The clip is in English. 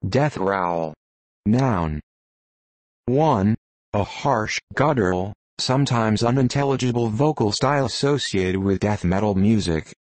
Death growl. Noun. 1. A harsh, guttural, sometimes unintelligible vocal style associated with death metal music.